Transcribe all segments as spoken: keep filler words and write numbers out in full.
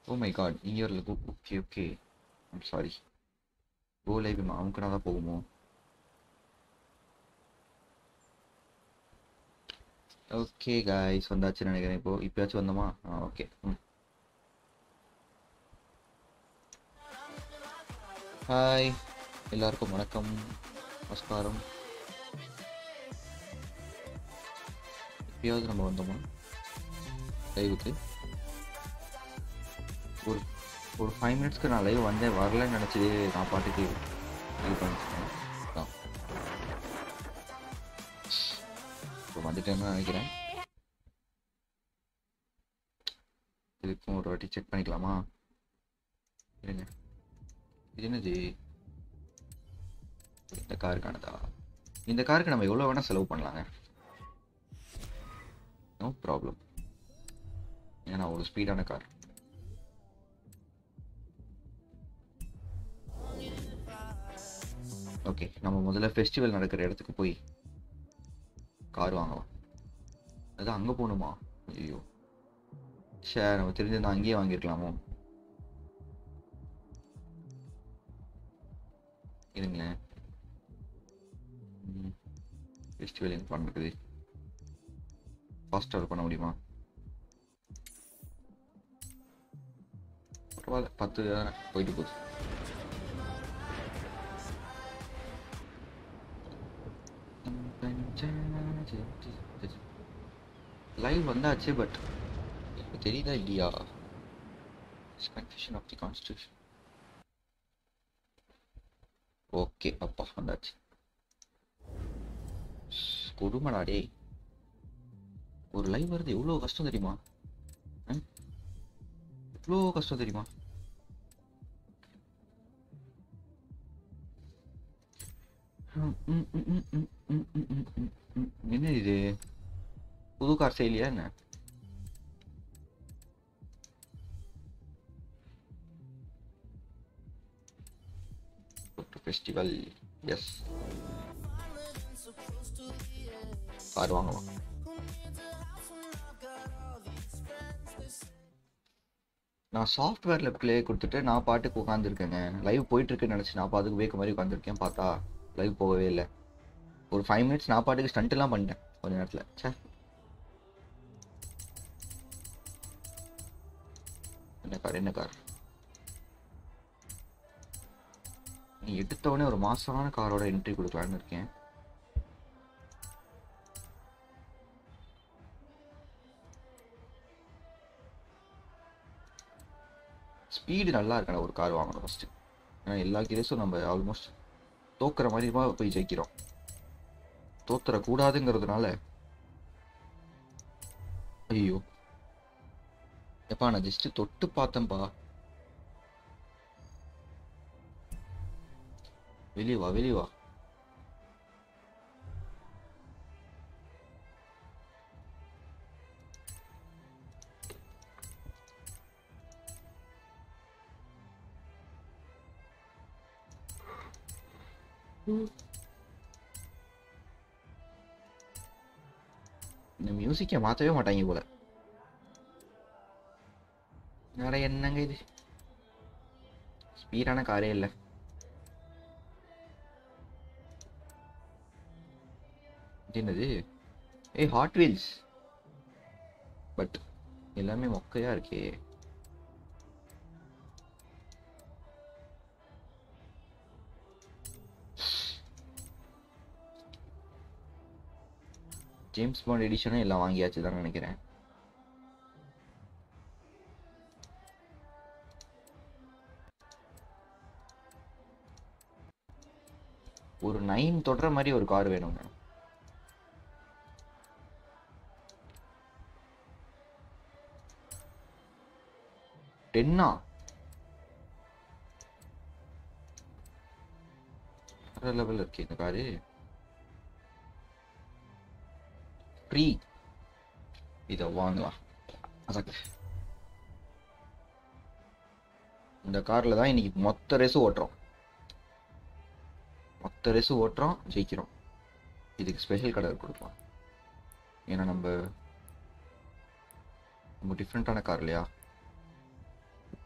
Oh my god, in your logo. Okay, okay. I'm sorry. Go live அமுக்குனா தான் போகுமோ? Okay guys, வந்தாச்சு நினைக்கிறேன். இப்போ இப்பயாச்சும் வந்தோமா? ஆ ஓகே. ம். ஹாய் எல்லாருக்கும் வணக்கம், நமஸ்காரம். இப்பயாவது நம்ம வந்தோமா லைவுக்கு? ஒரு ஒரு ஃபைவ் மினிட்ஸ்க்கு நான் லைவ் வந்தேன், வரலன்னு நினச்சி நான் பாட்டுக்கு இது பண்ணிட்டேன். தான் இப்போ வந்துட்டேன்னு நினைக்கிறேன். இதுக்கும் ஒரு வாட்டி செக் பண்ணிக்கலாமா? இருங்க, இது என்னது? இந்த காருக்கானதா? இந்த காருக்கு நம்ம எவ்வளோ வேணால் செலவு பண்ணலாங்க, நோ ப்ராப்ளம். ஏன்னா ஒரு ஸ்பீடான கார். ஓகே, நம்ம முதல்ல ஃபெஸ்டிவல் நடக்கிற இடத்துக்கு போய் கார் வாங்கலாம். அதான் அங்கே போகணுமா? ஐயோ சே, நம்ம தெரிஞ்சிருந்தா அங்கேயே வாங்கியிருக்கலாமோ. இருங்களேன், ஃபெஸ்டிவல் எங்கே பண்ணுறது? ஃபாஸ்ட் ஆர்டர் பண்ண முடியுமா? பரவாயில்ல, பத்து தானே போயிட்டு போகுது. லைவ் வந்தாச்சு, பட் இப்போ தெரியுதா இல்லையா? Confusion of the constitution. Okay, அப்பா வந்தாச்சு. கொடுமடா டே, ஒரு லைவ் வருது எவ்வளோ கஷ்டம் தெரியுமா? எவ்வளோ கஷ்டம் தெரியுமா? என்ன இது, புது கார் செயலியா என்ன? ஃபெஸ்டிவல், எஸ், கார் வாங்கலாம். நான் சாஃப்ட்வேரில் ப்ளே கொடுத்துட்டு நான் பாட்டுக்கு உட்காந்துருக்கேங்க. லைவ் போயிட்டுருக்குன்னு நினச்சி நான் பாட்டுக்கு வேக்க மாதிரி உட்காந்துருக்கேன். பார்த்தா லைவ் போகவே இல்லை. ஒரு ஃபைவ் மினிட்ஸ் நான் பாட்டுக்கு ஸ்டண்ட்லாம் பண்ணிட்டேன் கொஞ்ச நேரத்தில். சே, என்ன கார் என்ன கார்? நீ எடுத்தவொடனே ஒரு மாசான காரோட என்ட்ரி கொடுக்கலான்னு இருக்கேன். ஸ்பீடு நல்லா இருக்கணும், ஒரு கார் வாங்கணும் ஃபஸ்ட்டு. ஏன்னா எல்லா கேஸும் நம்ம ஆல்மோஸ்ட் தோக்குற மாதிரி போய் ஜெயிக்கிறோம். தோத்துறக்கூடாதுங்கிறதுனால. ஐயோ எப்பா, நான் ஜஸ்ட் தொட்டு பார்த்தேன்ப்பா. வெளியே வா வெளியே வா. இந்த மியூசிக்கை மாற்றவே மாட்டாங்க போல. வேற என்னங்க இது, ஸ்பீடான காரே இல்லை. என்னது? ஏய், ஹாட் வீல்ஸ். பட் எல்லாமே மொக்கையா இருக்கே. ஜேம்ஸ் பாண்ட் எடிஷனும் எல்லாம் வாங்கியாச்சு தான் நினைக்கிறேன். ஒரு நைன் தொடுற மாதிரி ஒரு கார் வேணுங்க. டென்னா வேற லெவல் இருக்கு இந்த காரு. ஃப்ரீ, இதை வாங்கலாம். அதான் இந்த கார்ல தான் இன்னைக்கு மொத்த ரேஸும் ஓட்டுறோம். மொத்த ரேஸும் ஓட்டுறோம், ஜெயிக்கிறோம். இதுக்கு ஸ்பெஷல் கலர் கொடுக்கலாம். ஏன்னா நம்ம நம்ம டிஃப்ரெண்ட்டான கார் இல்லையா?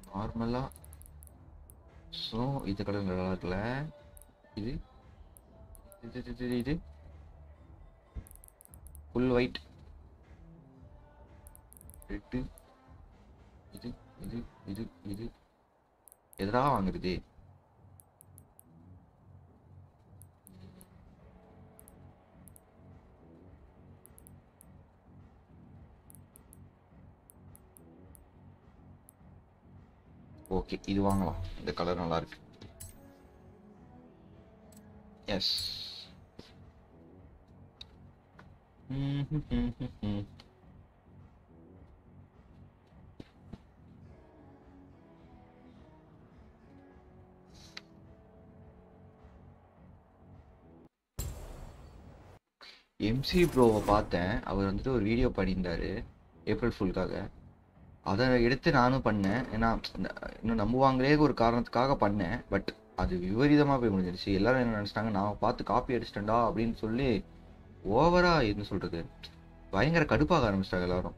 நார்மலா ஸோ இது கலர் நல்லா இருக்குல்ல. இது இது இது இது இது ஃபுல் ஒயிட். ரெட்டு இது இது இது இது எதா வாங்குறது? ஓகே இது வாங்கலாம். இந்த கலர் நல்லா இருக்கு. எஸ். எம்சி ப்ரோவை பார்த்தேன். அவர் வந்துட்டு ஒரு வீடியோ பண்ணியிருந்தாரு ஏப்ரல் ஃபுல்காக. அதை எடுத்து நானும் பண்ணேன். ஏன்னா இன்னும் நம்புவாங்களே ஒரு காரணத்துக்காக பண்ணேன். பட் அது விபரீதமாக போய் முடிஞ்சிருச்சு. எல்லாரும் என்ன நினச்சிட்டாங்க, நான் பார்த்து காப்பி அடிச்சிட்டேன்டா அப்படின்னு சொல்லி ஓவரா என்ன சொல்றது, பயங்கர கடுப்பாக ஆரம்பிச்சிட்டாங்க எல்லாரும்.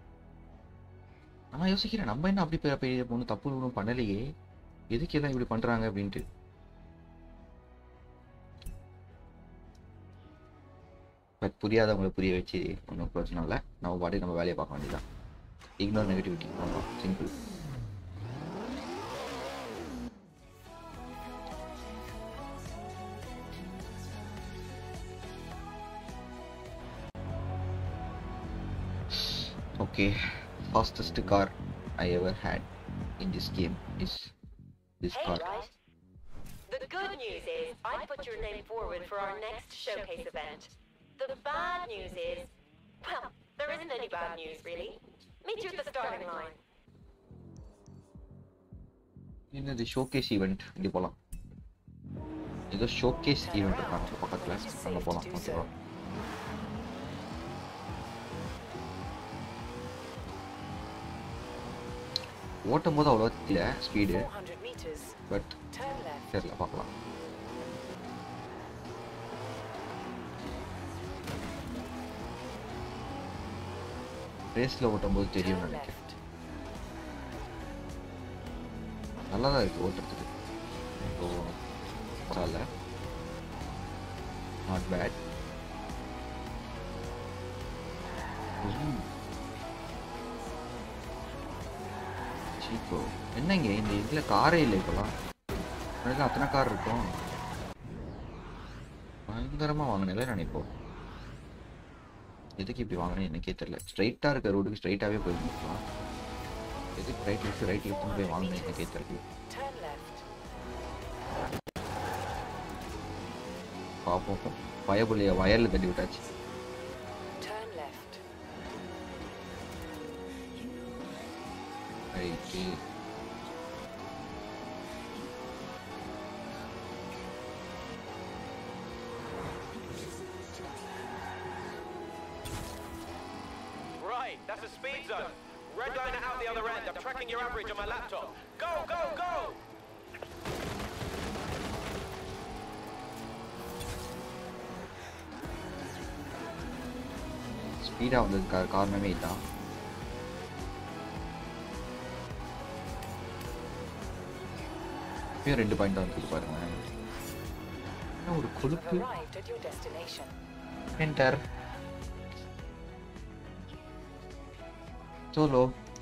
நான் யோசிக்கிறேன், நம்ம என்ன அப்படி போய் ஒன்றும் தப்பு ஒன்றும் பண்ணலையே, எதுக்கு எல்லாம் இப்படி பண்றாங்க அப்படின்ட்டு. பட் புரியாதவங்களை புரிய வச்சு ஒன்றும் பிரச்சனை இல்லை. நம்ம பாட்டி நம்ம வேலையை பார்க்க வேண்டியதான். Ignore negativity. ஆமாம், simple. Okay, fastest car I ever had in this game is this hey, car. Right. The good news is I put your name forward for our next showcase event. The bad news is, well, there isn't any bad news really. Meet you at the starting line. In the showcase event, இங்க போலாம். இது showcase event இருக்காங்க பக்கத்துல. அங்க போலாம். ஓகேவா? ஓட்டும் போது அவ்வளோ இல்லை ஸ்பீடு. பட் தெரியல, பார்க்கலாம். ரேஸில் ஓட்டும் போது தெரியும் நினைக்கிறேன். நல்லா தான் இருக்குது ஓட்டுறதுக்கு. ஸோ பரவாயில்ல, நாட் பேட். சீக்கோ என்னங்க இந்த இதில் காரே இல்லை இப்போலாம். அத்தனை கார் இருக்கும். பயங்கரமாக வாங்கினே நினைப்போம். எதுக்கு இப்படி வாங்கினேன் எனக்கே தெரியல. ஸ்ட்ரைட்டாக இருக்க ரோடுக்கு ஸ்ட்ரைட்டாகவே போயிருந்துக்கலாம். எதுக்கு ரைட் லெஃப்ட் ரைட் லெஃப்ட்னு போய் வாங்கினேன் எனக்கே தெரியல. பார்ப்போம். பயபுள்ளைய வயலில் தள்ளி விட்டாச்சு. Right. Right, that's a speed zone. Red line out the other end. I'm tracking your average on my laptop. Go, go, go! ஸ்பீடாக வந்ததுக்கு காரணமே இதுதான். இப்பயும் ரெண்டு பாயிண்ட் வந்து பாருங்க. ஒரு கொழுப்பு என்டர் சோலோ.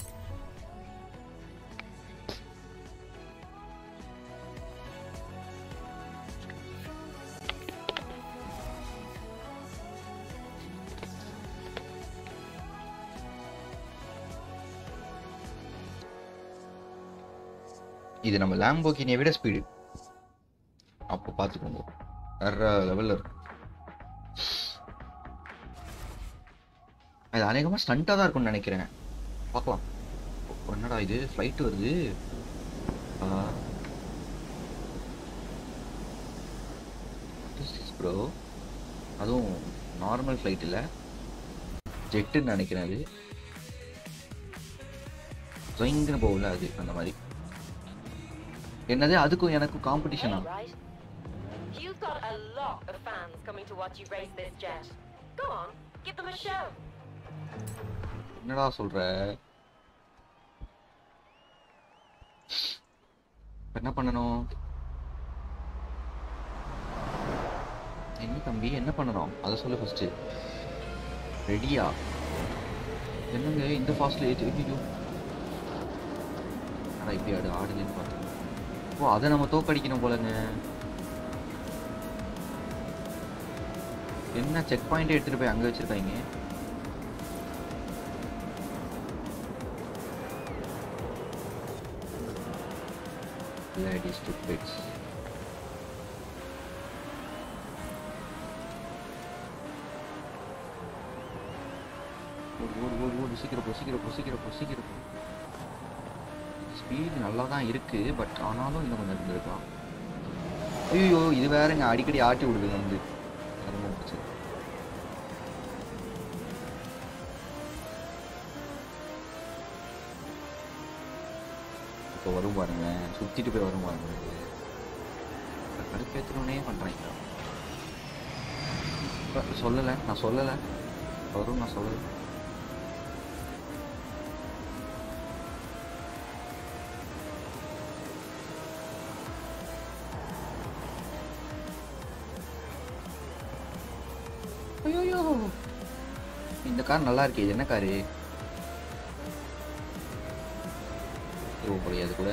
இது நம்ம லாம்போகினியை விட ஸ்பீடு. அப்போ பார்த்துக்கோங்க, வேற லெவலில் இருக்கும். அது அநேகமாக ஸ்டண்ட்டாக தான் இருக்கும்னு நினைக்கிறேன். பார்க்கலாம். என்னடா இது ஃப்ளைட் வருது. ப்ரோ அதுவும் நார்மல் ஃப்ளைட் இல்லை, ஜெட்டுன்னு நினைக்கிறேன். அது ஜொயிங்னு போகல, அது அந்த மாதிரி. என்னது அதுக்கும் எனக்கும் காம்படிஷனா? You've got a lot of fans coming to watch you race this jet. Go on, give them a show. என்னடா சொல்ற? என்ன பண்ணணும்? என்ன தம்பி என்ன பண்ணணும் அதை சொல்லு ஃபர்ஸ்ட். ரெடியா? என்னங்க இந்த ஃபாஸ்ட்ல ஏற்றி ஐயோ ஆனால் இப்படி ஆடு ஆடுதுன்னு பார்த்தேன். ஓ அதை நம்ம தோக்கடிக்கணும் போலங்க. என்ன செக் பாயிண்ட் எடுத்துட்டு போய் அங்கே வச்சிருக்காங்க. Bloody stupids. ஓடு ஓடு ஓடு ஓடு சீக்கிரம் போ சீக்கிரம் போ சீக்கிரம் போ சீக்கிரம் போ. ஸ்பீடு நல்லா தான் இருக்கு பட் ஆனாலும் இன்னும் கொஞ்சம் இருந்திருக்கலாம். ஐயோ இது வேறங்க அடிக்கடி ஆட்டி விடுதுங்க வந்து. இப்போ வரும் பாருங்க சுத்திட்டு போய் வரும் பாருங்க. கடுப்பேற்றனே பண்றாங்க. சொல்லலை நான் சொல்லலை வரும் நான் சொல்லலை. ஐயோ இந்த கார் நல்லா இருக்கே. இது என்ன காரு? முடியாது கூட.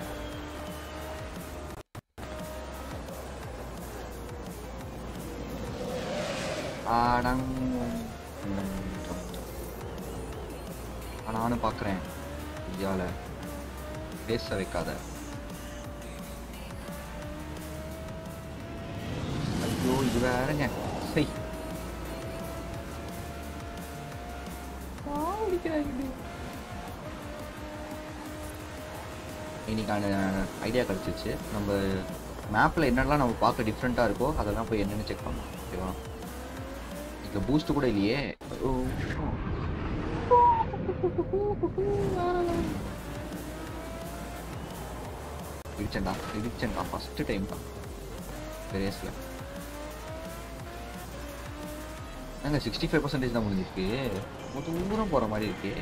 நானும் பாக்குறேன் ஐயால பேச வைக்காத. ஐயோ இது வேறங்க. சை இன்னைக்கான ஐடியா கிடச்சிச்சு. நம்ம மேப்பில் என்னெல்லாம் நம்ம பார்க்க டிஃப்ரெண்ட்டாக இருக்கோ அதெல்லாம் போய் என்னென்னு செக் பண்ணலாம். ஓகேவா? இதில் பூஸ்ட் கூட இல்லையே. இடிச்சேன்டா இடிச்சேன்டா ஃபஸ்ட்டு டைம் தான் ரேஸில். நாங்கள் சிக்ஸ்டி ஃபைவ் பர்சன்டேஜ் தான் முடிஞ்சிருக்கு. ரொம்ப தூரம் போகிற மாதிரி இருக்கு.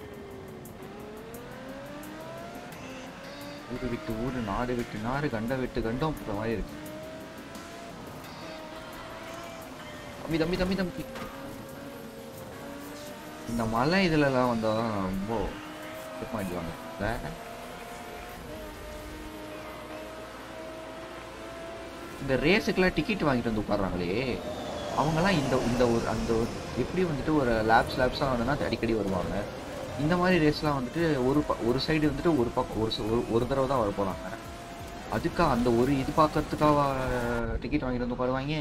ஊரு விட்டு ஊரு நாடு விட்டு நாடு கண்ட விட்டு கண்டம் போகிற மாதிரி இருக்கு. தம்பி தம்பி தம்பி தம்பி இந்த மலை இதுலலாம் வந்தால் ரொம்ப மாட்டிடுவாங்க. இந்த ரேஸுக்கெல்லாம் டிக்கெட் வாங்கிட்டு வந்து உட்கார்றாங்களே அவங்கெல்லாம் இந்த இந்த ஒரு அந்த எப்படி வந்துட்டு ஒரு லேப்ஸ் லேப்ஸாக வந்தோன்னா அடிக்கடி வருவாங்க. இந்த மாதிரி ரேஸ்லாம் வந்துட்டு ஒரு ப ஒரு சைடு வந்துட்டு ஒரு பக்கம் ஒரு ஒரு தடவை தான் வர போகிறாங்க. அதுக்கா அந்த ஒரு இது பார்க்கறதுக்காக டிக்கெட் வாங்கிட்டு வந்து உட்காருவாங்க.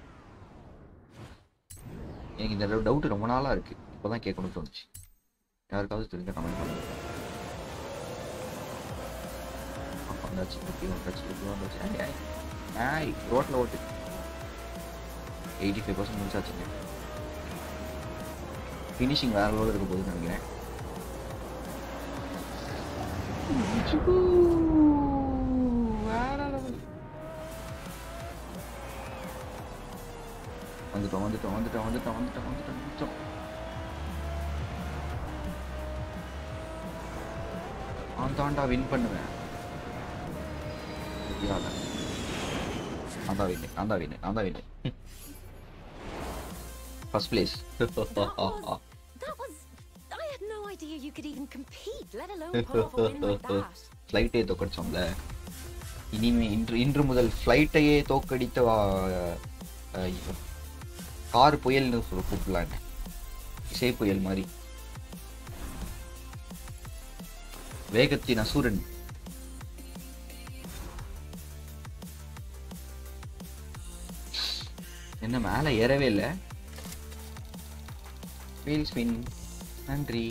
எனக்கு இந்த டவுட் ரொம்ப நாளாக இருக்குது. இப்போ தான் கேட்கணும்னு தோணுச்சு. யாருக்காவது தெரிஞ்ச கமெண்ட் பண்ணுங்க. வந்தாச்சு இப்படி வந்தாச்சு இப்படி வந்தாச்சு. ஆய் ரோட்டில் ஓட்டு எயிட்டி ஃபைவ் பர்சன்ட் முடிச்சாச்சுங்க. ஃபினிஷிங் வேற லெவலில் இருக்க போகுதுன்னு நினைக்கிறேன். வந்துட்டோம் வந்துட்டோம் வந்துட்டோம் வந்துட்டோம் வந்துட்டோம் வந்துட்டோம் வந்துட்டோம். நான் தாண்டா வின் பண்ணுவேன். நான் தான் வின்னு நான் தான் வின்னு நான் தான் win first place. You could even compete, let alone pull off a win like that. ஃப்ளைட்டே தோக்கடிச்சோம்ல. இனிமே இன்று இன்று முதல் ஃப்ளைட்டையே தோக்கடித்த கார் புயல்னு கூப்பிடலாங்க. இசை புயல் மாதிரி வேகத்தின் அசுரன். என்ன மேலே ஏறவே இல்லை. வீல் ஸ்பின் நன்றி.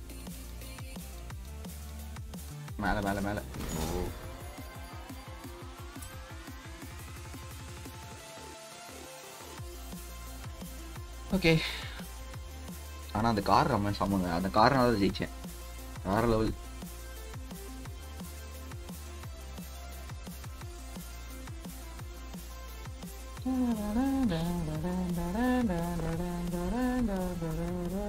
மேலே மேலே மேலே. Oh okay. ஆனால் அந்த கார் ரொம்ப சமங்க. அந்த காரனால தான் ஜெயிச்சேன். வேற லெவல்.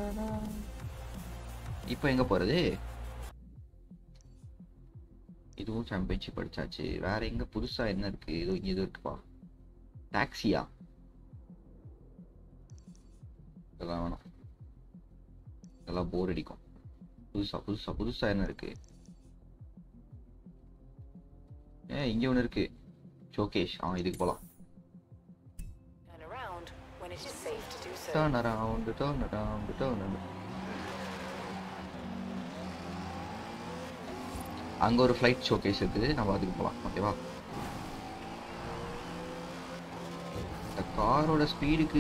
இப்போ எங்க போறது? இது இதுவும் சாம்பியன்ஷிப் படிச்சாச்சு. வேற எங்க புதுசா என்ன இருக்கு? ஏதோ இங்க ஏதோ இருக்குப்பா. டாக்ஸியா இதெல்லாம் வேணும். இதெல்லாம் போர் அடிக்கும். புதுசா புதுசா புதுசா என்ன இருக்கு? ஏ இங்க ஒன்று இருக்கு. ஷோகேஷ். ஆ இதுக்கு போலாம். Turn around, turn around, turn around. அங்க ஒரு ஃப்ளைட் ஷோகேஸ் இருக்குது. நம்ம அதுக்கு போலாம். ஓகேவா? இந்த காரோட ஸ்பீடுக்கு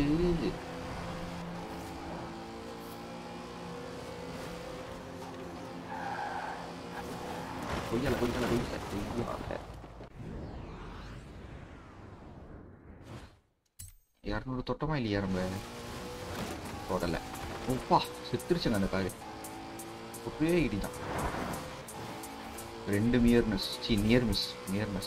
கொய்யால கொய்யால கொய்யால இரநூறு தொட்டமா இல்லையா? நம்ம தொடல. ஓப்பா செத்துருச்சுங்க அந்த காரு. ஒரே இடிதான். ரெண்டு நியர் மிஸ். சி நியர் மிஸ் நியர் மிஸ்.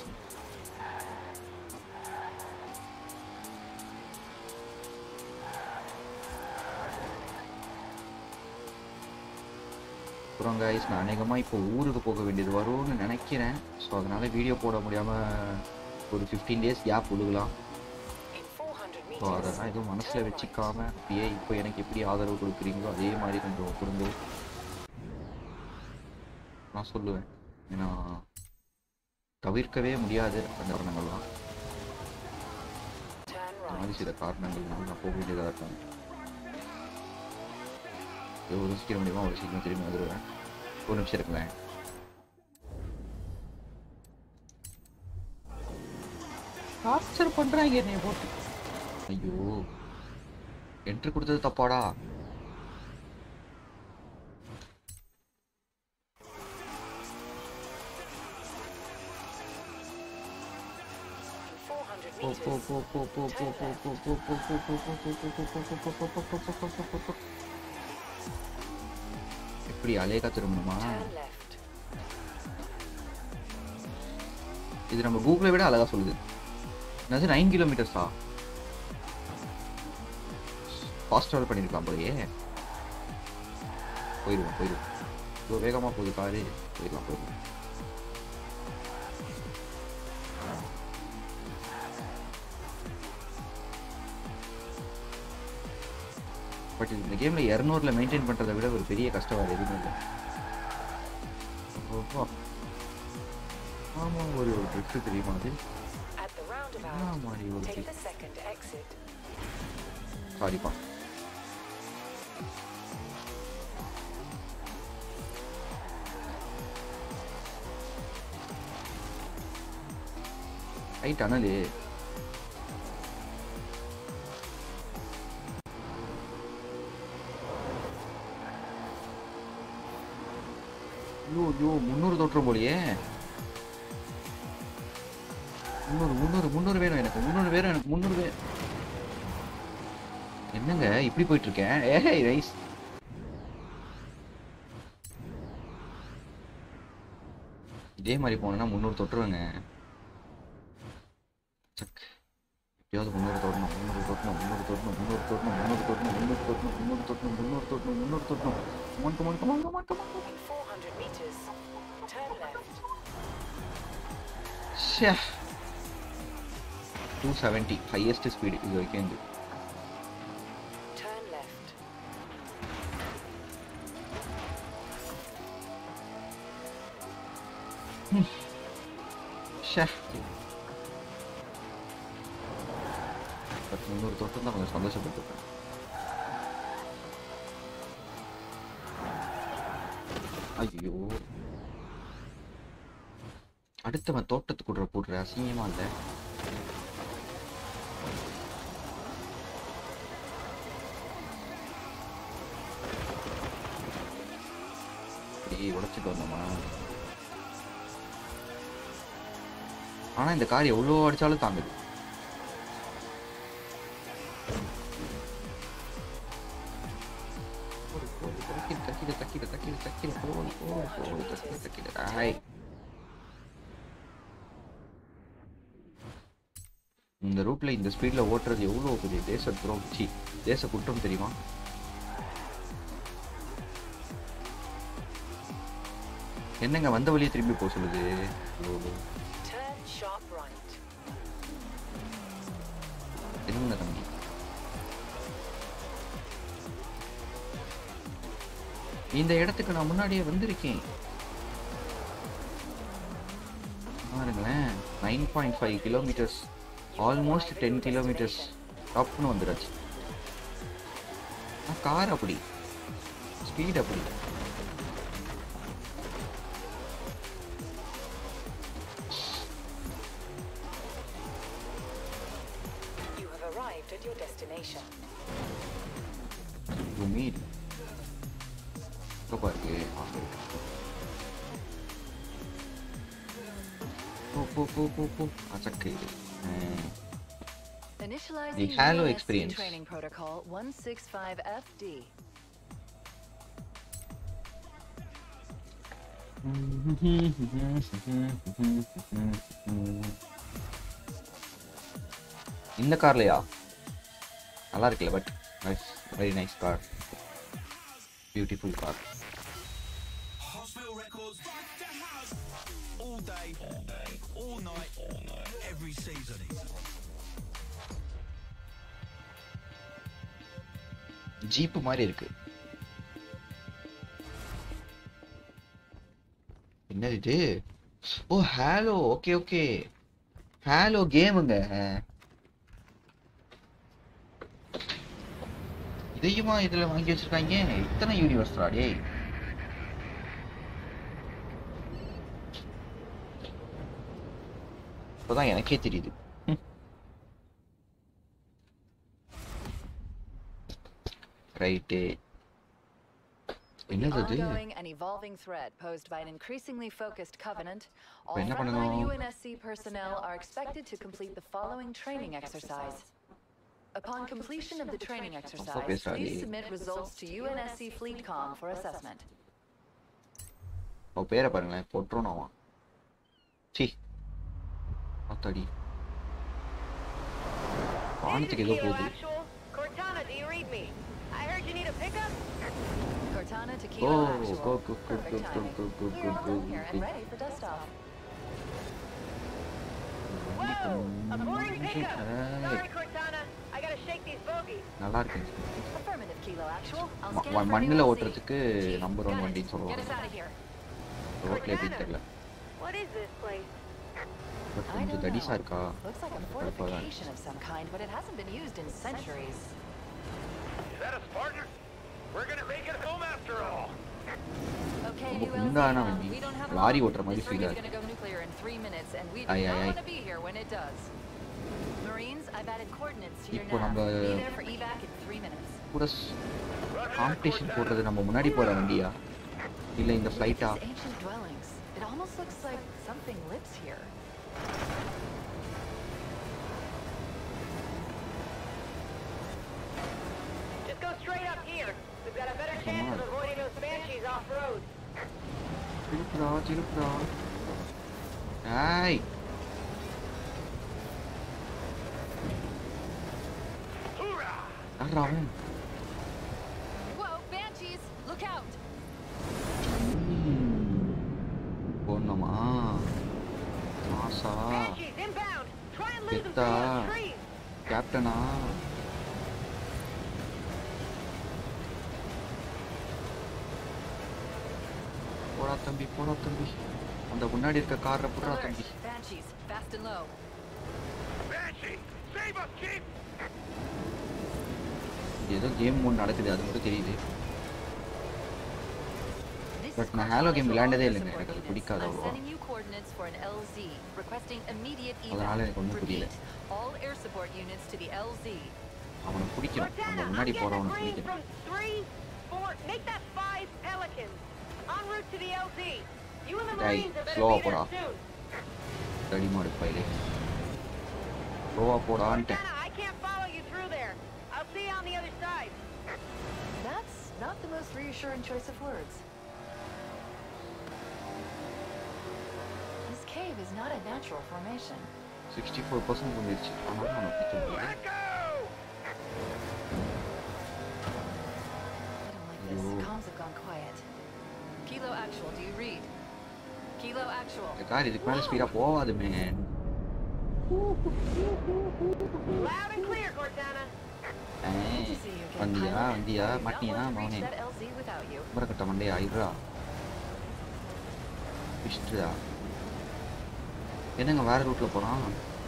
அப்புறம் கைஸ் நான் அநேகமாக இப்போ ஊருக்கு போக வேண்டியது வரும்னு நினைக்கிறேன். ஸோ அதனால வீடியோ போட முடியாமல் ஒரு ஃபிஃப்டீன் டேஸ் கேப் விழுகலாம். ஸோ அதெல்லாம் எதுவும் மனசில் வச்சுக்காம அப்படியே இப்போ எனக்கு எப்படி ஆதரவு கொடுக்குறீங்களோ அதே மாதிரி கொஞ்சம் கொடுங்க நான் சொல்லுவேன். ஏன்னா தவிர்க்கவே முடியாது அந்த காரணங்கள்லாம். இந்த மாதிரி சில காரணங்கள்னால நான் போக வேண்டியதாக இருக்காங்க. ஒரு சீக்கிரம் முடியுமா ஒரு சீக்கிரம் திரும்பி வந்துடுவேன். ஒரு நிமிஷம் இருக்குங்களேன். டார்ச்சர் பண்றாங்க என்னைய போட்டு. ஐயோ என்ட்ரி கொடுத்தது தப்பாடா. எப்படி அலேக்கா திரும்பணுமா? இது நம்ம கூகுளை விட அழகா சொல்லுது. என்னது நைன் கிலோமீட்டர்ஸா? ஃபாஸ்ட் ட்ராவல் பண்ணிருக்கலாம் போலயே. போயிடுவோம் போயிடுவோம். இவ்வளோ வேகமாக போகுது காரு. போயிடலாம் போயிடலாம். பட் இந்த கேம்ல இரநூறுல மெயின்டைன் பண்றதை விட ஒரு பெரிய கஷ்டம் வேறு எதுவுமே இல்லை. ஆமா ஒரு ஒரு ட்ரிக்ஸ் தெரியுமா? அது மாதிரி ஒரு சாரிப்பா. ரைட் அனலு ஐயோ ஐயோ முந்நூறு தொற்றும் போலியே. முந்நூறு முந்நூறு முந்நூறு வேணும் எனக்கு. முந்நூறு வேணும் எனக்கு. முந்நூறு வேணும். என்னங்க இப்படி போயிட்டு இருக்கேன்? ஏய் ரைஸ் இதே மாதிரி போனேன்னா முந்நூறு தொட்டுருவேங்க. சக் எப்படியாவது முந்நூறு தொடணும். முந்நூறு தொட்டணும். முந்நூறு தொட்டணும். முந்நூறு தொட்டணும். முந்நூறு தொட்டணும். முந்நூறு தொட்டணும். முந்நூறு தொட்டணும். முந்நூறு தொட்டணும். முந்நூறு தொட்டணும். Come on come on come on come on come on. ஷே two seventy highest speed இது வரைக்கும் இருந்து. ஷே பத்து முந்நூறு தொட்டு தான் கொஞ்சம் சந்தோஷப்பட்டுருக்கேன். ஐயோ அடுத்தவன் தோட்டத்துக்குள்ள போடுற அசிங்கமா இல்ல? உடைச்சிட்டு வந்தோமா? ஆனா இந்த கார் எவ்வளவு அடிச்சாலும் தாங்குது. இந்த ரூட்ல இந்த ஸ்பீட்ல ஓட்டுறது எவ்வளவு பெரிய தேச துரோகி, தேச குற்றம் தெரியுமா? என்னங்க வந்த வழியே திரும்பி போக சொல்லுது. Turn sharp right. என்னங்க தம்பி? இந்த இடத்துக்கு நான் முன்னாடியே வந்திருக்கேன். பாருங்களேன், nine point five kilometres, almost ten kilometres டப்னு வந்துடாச்சு. கார் அப்படி ஸ்பீட் அப்படி. You have arrived at your destination. You mean? Go back here. Go go go go go. That's okay. Initializing The Halo U N S C experience. training protocol one sixty-five F D. இந்த கார்லயா? நல்லா இருக்குல்ல, but nice, very nice car, beautiful car. All day, all night, every season. Jeep மாதிரி இருக்கு. என்ன இது? Oh hello, okay okay, hello கேமுங்க. இதையுமா இதுல வாங்கி வச்சிருக்காங்க? இத்தனை யூனிவர்ஸ் டேய். இப்போதான் எனக்கே தெரியுது. ரைட்டு. The ongoing and evolving threat posed by an increasingly focused covenant, all என்ன frontline பண்ணணும்? U N S C personnel are expected to complete the following training exercise. Upon completion of the training exercise, please submit results to U N S C FleetCom for assessment. அவ பேரை பாருங்களேன், போட்டுருவான். C அத்தடி வானத்துக்கு ஏதோ போகுது. Cortana, do you read me? I heard you need a pickup. Cortana to Kilo Oh, Actual. go, go, go, Perfect go, go, timing. go, go, We're all go, done here go. and ready for dust off. Whoa! A boring pickup. Sorry, Cortana. I gotta shake these bogies. நல்லா இருக்கு. Affirmative, Kilo Actual. I'll scan for மண்ணில் new ஓட்டுறதுக்கு number one வண்டின்னு Get us சொல்லுவாங்க. out of here. ரோட்ல எப்படின்னு தெரியல. What is this place? But கொஞ்சம் தடிசா இருக்கா? Looks like a fortification of some kind, but it hasn't been used in centuries. Is that us, partner? We're gonna make it home after all. Okay, ரொம்ப new L Z, குண்டான uh, வண்டி. we don't have lorry long. ஓட்டுற மாதிரி This ring feel is ஆகுது. gonna go nuclear in three minutes, and we do Aye, not aye, aye. want to be here when it does. Marines, I've added coordinates to your இப்போ nav. நம்ம Be there for evac in three minutes. கூட competition போடுறது நம்ம முன்னாடி போற வண்டியா இல்ல இந்த ஃப்ளைட்டா? These ancient dwellings. It almost looks like something lives here. Just go straight up here. We've got a better chance of avoiding those banshees off road. திருப்புடா திருப்புடா. ஏய் யாரா அவன்? Whoa, banshees! Look out! போனோமா மாசா Banshees inbound. Try and lose them கெத்தா through those trees. கேப்டனா? போடா தம்பி, போடா தம்பி, அந்த முன்னாடி இருக்க காரை புடுறா தம்பி. Banshees, fast and low. Banshee, save us, Chief! ஏதோ கேம் ஒன்று நடக்குது, அது மட்டும் தெரியுது. பட் நான் ஹாலோ கேம் விளையாண்டதே இல்லைங்க, எனக்கு அது பிடிக்காது அவ்வளோவா. அதனால எனக்கு ஒன்றும் புரியல. அவனை பிடிக்கணும், நம்ம முன்னாடி போறவனை பிடிக்கணும். டேய் ஸ்லோவா போடா, தடிமாடு பையிலே ஸ்லோவா போடான்ட்டேன். That's not the most reassuring choice of words. This cave is not a natural formation. sixty-four percent வந்துருச்சு, ஆனால் அவனை பிடிக்க முடியல. Let go! I don't like this. Comms have gone quiet. Kilo Actual, do you read? Kilo actual. இந்த car இதுக்கு மேல ஸ்பீடா போகாது man. Loud and clear, Cortana. வந்தியா வந்தியா மாட்டியா மௌனே That L Z without you. மரக்கட்ட மண்டே ஆயிரா இஷ்டா என்னங்க வேற ரூட்ல போறான்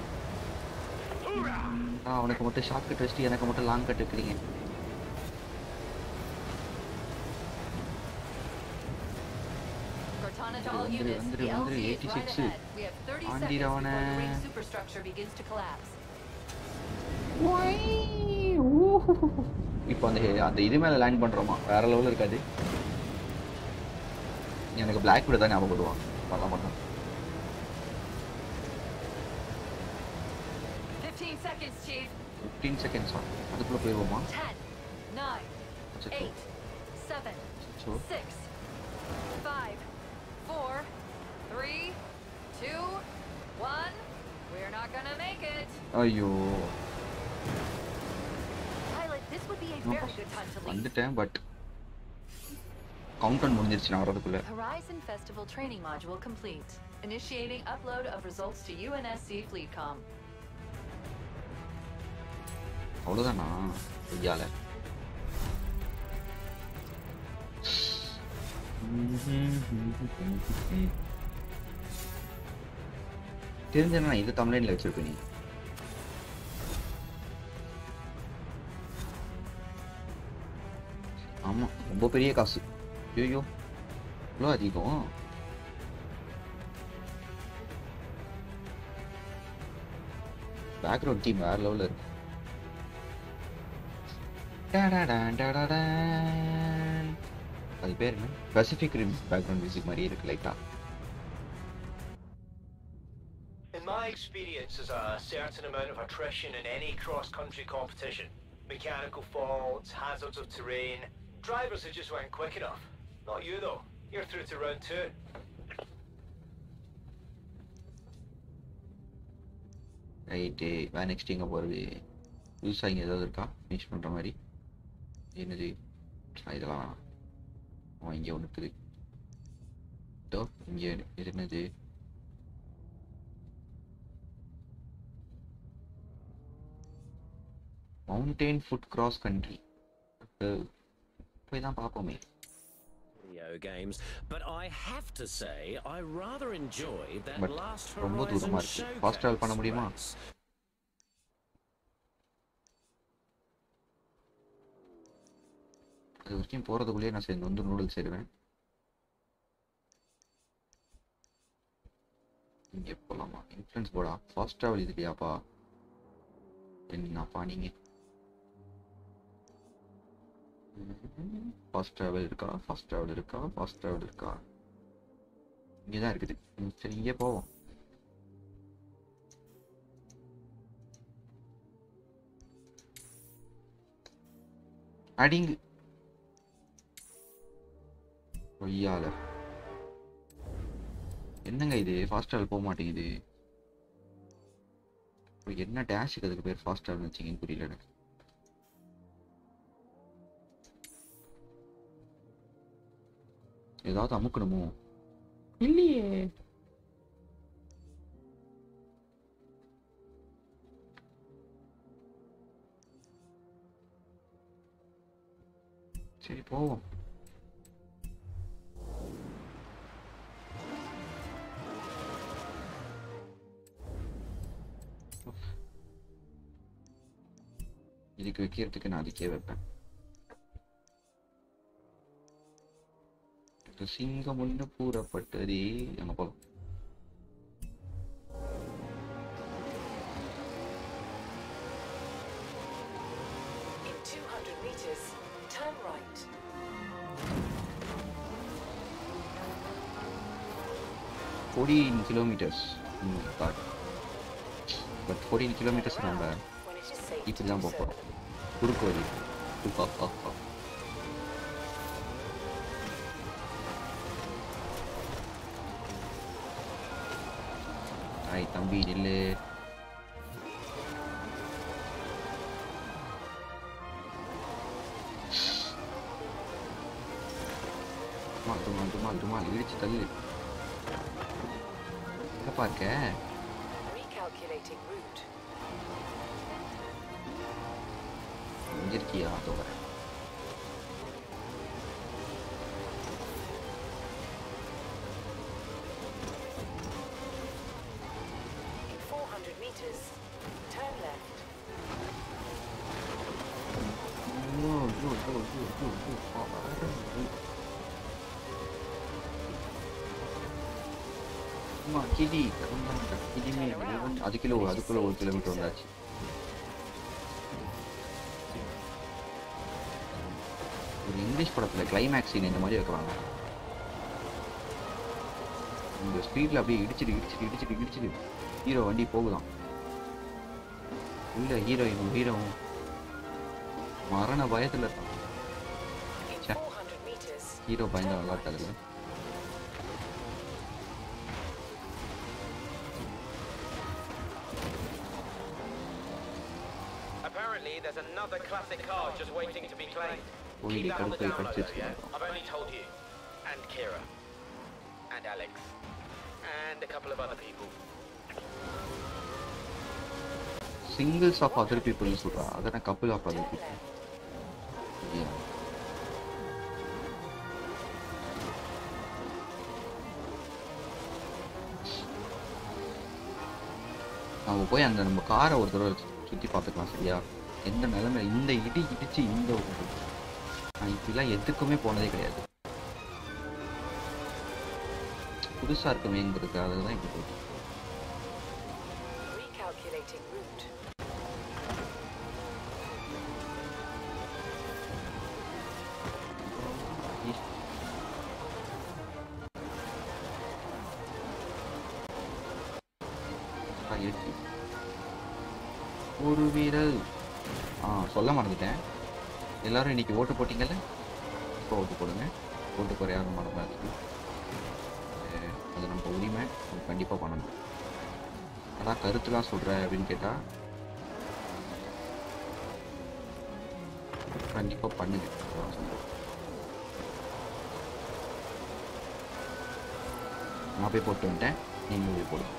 அவனுக்கு மட்டும் ஷார்ட் கட் வச்சுட்டு எனக்கு மட்டும் லாங் கட் வைக்கிறீங்க Cortana to all Vandru, units. Vandru, The L Vandru, Z is right eighty-six. ahead. We have thirty Andi seconds before Ravana. the ring superstructure begins to collapse. இப்போ அந்த அந்த இது மேல land பண்றோமா வேற லெவல்ல இருக்காது எனக்கு பிளாக் கூட தான் ஞாபகம் வருவான் பண்ண மாட்டோம் fifteen seconds, Chief. fifteen seconds அதுக்குள்ள போயிடுவோமா ten, nine, eight, seven, So, six, five, four, three, two, one. We're not gonna make it. ஐயோ Pilot, this would be a very good time to leave. வந்துட்டேன் but count down முடிஞ்சிருச்சு நான் வரதுக்குள்ள Horizon Festival training module complete. Initiating upload of results to U N S C FleetCom. அவ்வளோதானா ஐயால தெரிஞ்சேன்னா இது தமிழ்ல வச்சிருப்பேன் நீ ஆமா ரொம்ப பெரிய காசு ஐயோ இவ்வளோ அதிகம் பேக்ரவுண்ட் டீம் வேற லெவலில் இருக்கு அது பேர் என்ன பசிபிக் ரிம் பேக்ரவுண்ட் மியூசிக் மாதிரி இருக்கு லைட்டா In my experience, there's a certain amount of attrition in any cross-country competition. Mechanical faults, hazards of terrain, drivers who just weren't quick enough. Not you though. You're through to round two. Right van next எங்கே போகிறது புதுசாக இங்கே ஏதாவது இருக்கா finish பண்ணுற மாதிரி என்னது இதெல்லாம் வேணாம் அவன் இங்கே ஒன்று இருக்குது இதோ இங்கே இது என்னது மவுண்டெயின் ஃபுட் கிராஸ் கண்ட்ரி போய் தான் பார்ப்போமே Video games, but I have to say I rather enjoyed that But last ரொம்ப Horizon தூரமா இருக்கு ஃபாஸ்ட் ட்ராவல் பண்ண முடியுமா race. அது வரைக்கும் போகிறதுக்குள்ளேயே நான் சேர்ந்து வந்து நூடுல்ஸ் சேருவேன் இங்கே போகலாமா இன்ஃப்ளூயன்ஸ் போர்டா ஃபாஸ்ட் ட்ராவல் இது இல்லையாப்பா என்னப்பா நீங்கள் ஃபாஸ்ட் ட்ராவல் இருக்கா ஃபாஸ்ட் ட்ராவல் இருக்கா ஃபாஸ்ட் ட்ராவல் இருக்கா இங்கே தான் இருக்குது ம், சரி இங்கே போவோம் அடிங்கு ஒய்யால என்னங்க இது ஃபாஸ்ட் ட்ராவல் போக மாட்டேங்குது இப்போ என்ன டேஷுக்கு அதுக்கு பேர் ஃபாஸ்ட் ட்ராவல் வச்சிங்கன்னு புரியல எனக்கு ஏதாவது அமுக்கணுமோ இல்லையே சரி போவோம் இதுக்கு வைக்கிறதுக்கு நான் அதுக்கே வைப்பேன் சிங்கம் ஒன்று கூறப்பட்டதே அங்க போலாம் In two hundred meters, turn right. fourteen kilometers but but fourteen kilometers நம்ம When it is safe to இப்படி தான் do போக so. போகிறோம் குறுக்கு வழி ஹா, ஹா, ஹா. ஐ தம்பி நில்லு டுமால் டுமால் டுமால் டுமால் இடிச்சு தள்ளு எங்கப்பா இருக்க? Recalculating route. இங்க இருக்கியா? அதோ வரேன். In four hundred meters, turn left. ஐயோ, ஐயோ, ஐயோ, ஐயோ, ஐயோ, ஐயோ. ஆ, வரேன். அம்மா, கிளி கரும்பாங்க. கிளிமே இருபது- அது கிலோ அதுக்குள்ள ஒரு கிலோமீட்டர் வந்தாச்சு. ஒரு இங்கிலீஷ் படத்துல கிளைமேக்ஸ் சீன் இந்த மாதிரி வைக்கிறாங்க. இந்த ஸ்பீட்ல அப்படியே இடிச்சிட்டு இடிச்சிட்டு இடிச்சிட்டு இடிச்சிட்டு ஹீரோ வண்டி போகுதான். உள்ள ஹீரோயினும் ஹீரோவும் மரண பயத்துல இருக்கான். In four hundred meters, hero பயந்தா நல்லா இருக்காதுல்ல. Apparently, there's another classic car just waiting to be claimed. Holy Keep that on the cow, down low, cow, though, yeah? cow. I've only told you. And Kira. And Alex. And a couple of other people. Singles of other people சொல்றா. அதன couple of other turn people. left. Yeah. நம்ம போய் அந்த நம்ம காரை ஒரு தடவை சுற்றி பார்த்துக்கலாம் சரியா? எந்த நிலைமை இந்த இடி இடிச்சு இந்த ஒரு நான் இப்படிலாம் எதுக்குமே போனதே கிடையாது. புதுசா இருக்குமேங்கிறதுக்காக தான் இப்படி போயிட்டு. Recalculating route. எட்டு ஒரு வீரல். ஆ சொல்ல மறந்துட்டேன். எல்லாரும் இன்னைக்கு ஓட்டு போட்டீங்கல்ல? இப்போ ஓட்டு போடுங்க. ஓட்டு போற யாரும் மறந்தாச்சு. அது நம்ம உரிமை, அது கண்டிப்பாக பண்ணணும். அதான் கருத்துலாம் சொல்கிற அப்படின்னு கேட்டால் கண்டிப்பாக பண்ணுங்க. அதான் சொல்றேன். நான் போய் போட்டு வந்துட்டேன், நீங்கள் போய் போடுங்க.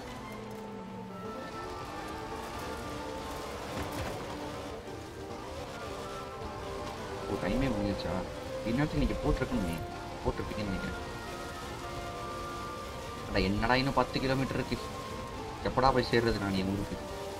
ஒரு டைமே முடிஞ்சிச்சா? இன்னொருத்தர் நீங்கள் போட்டிருக்கணுமே, போட்டிருப்பீங்கன்னு நினைக்கிறேன். அதான் என்னடா இன்னும் பத்து கிலோமீட்டர் இருக்கு, எப்படா போய் சேர்றது நான் என் ஊருக்கு?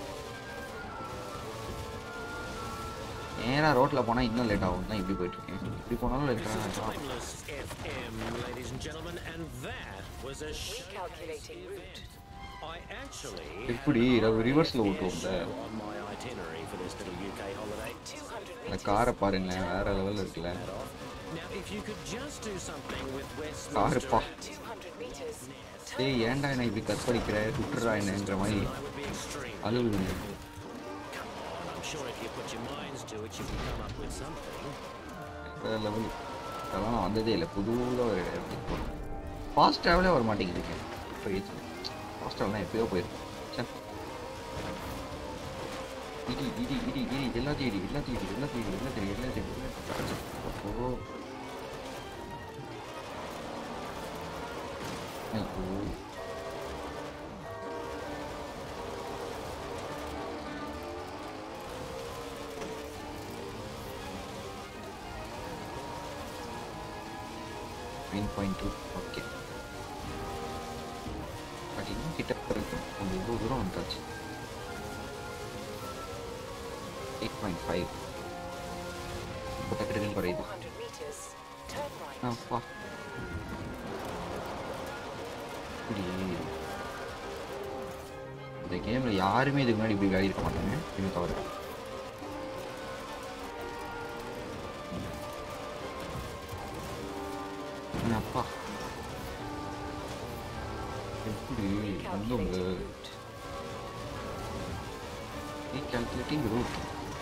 நேராக ரோட்டில் போனால் இன்னும் லேட் ஆகும் தான் இப்படி போயிட்டுருக்கேன். இப்படி போனாலும் லேட் ஆகும். Timeless F M, ladies and gentlemen, and that was a Recalculating route. I actually எப்படி ரிவர்ஸில் ஓட்டுவோம்ல. on my itinerary for this little U K holiday. two hundred அந்த meters. காரை பாருங்களேன், வேற லெவலில் இருக்குல்ல. Now, if you could just do something with car Westminster, பா. two hundred meters. டேய் ஏன்டா என்ன இப்படி கற்பழிக்கிற, சுட்டுறா என்னன்ற மாதிரி I would be extreme. அழுவுங்க. Come on, I'm sure if you put your minds to it, you can come up with something. வேற level. அதெல்லாம் நான் வந்ததே இல்லை, புதுதாக ஒரு இடத்துக்கு போகணும். ஃபாஸ்ட் ட்ராவலே வர மாட்டேங்குதுங்க. போயிடுச்சு ஃபாஸ்ட் ட்ராவல்லாம் எப்பயோ போயிருக்கும். சே இடி இடி இடி இடி எல்லாத்தையும் இடி எல்லாத்தையும் இடி எல்லாத்தையும் இடி எல்லாத்தையும் இடி எல்லாத்தையும் இடி. ஓ ஐயோ nine point two. Okay, but இன்னும் கிட்ட இருக்கும். கொஞ்சம் இவ்வளோ தூரம் வந்துட்டாச்சு. eight point five. இப்போ டக்கு டக்குன்னு குறையுது. four hundred meters. Turn right. அப்பா இப்படி இந்த கேமில் யாருமே இதுக்கு முன்னாடி இப்படி விளையாடி இருக்க மாட்டாங்க, இது தவிர. அப்பா எப்படி வந்து உங்க recalculating route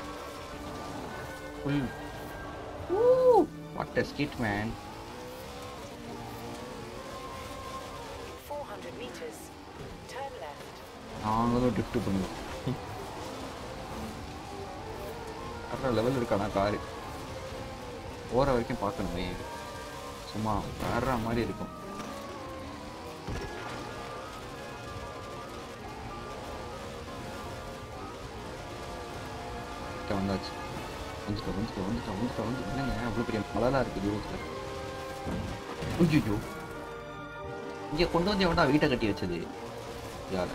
full. What a skid man. four hundred meters. Turn left. நாங்களும் ட்ரிஃப்ட் பண்ணுவோம். வேற லெவல் இருக்கானா காரு, போகிற வரைக்கும் பார்க்கணுமே, சும்மா வேற மாதிரி இருக்கும். கிட்ட வந்தாச்சு. வந்துட்டோம் வந்துட்டோம் வந்துட்டோம் வந்துட்டோம் வந்து என்னங்க அவ்வளோ பெரிய மழைலாம் இருக்குது தூரத்தில். ஐயோ இங்கே கொண்டு வந்து எவன்டா வீட்டை கட்டி வச்சது யார்?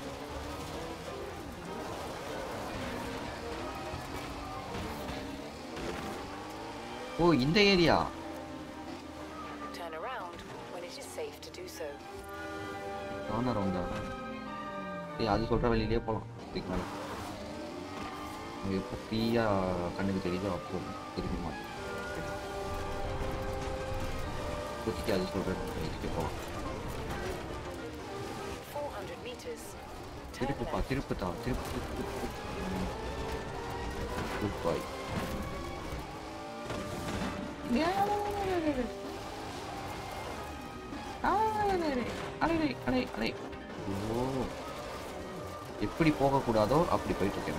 ஓ இந்த area. Turn around when it is safe to do so. ரவுண்டா ரவுண்டா ஏய் அது சொல்கிற வழியிலே போகலாம். இதுக்கு மேலே அங்கே எப்போ ஃப்ரீயாக கண்ணுக்கு தெரியுதோ அப்போ திரும்பி மாட்டேன். இப்போதைக்கு அது சொல்கிற வழியிலே போகலாம். four hundred meters. திருப்புப்பா திருப்புத்தா திருப்பு திருப்பு குட் பாய். ஓ எப்படி போகக்கூடாதோ அப்படி போயிட்டு இருக்கேன்.